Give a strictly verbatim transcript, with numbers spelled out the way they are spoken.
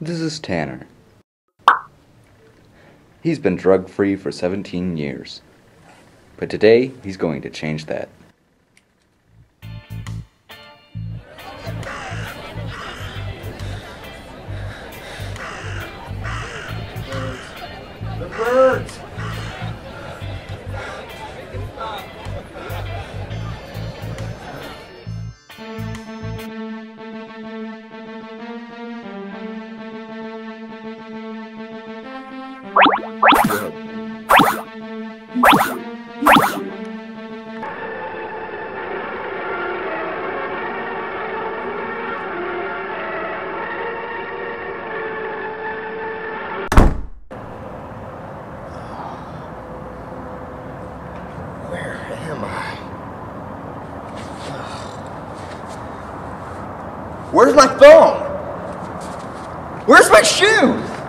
This is Tanner. He's been drug-free for seventeen years. But today, he's going to change that. The birds! Where am I? Where's my phone? Where's my shoes?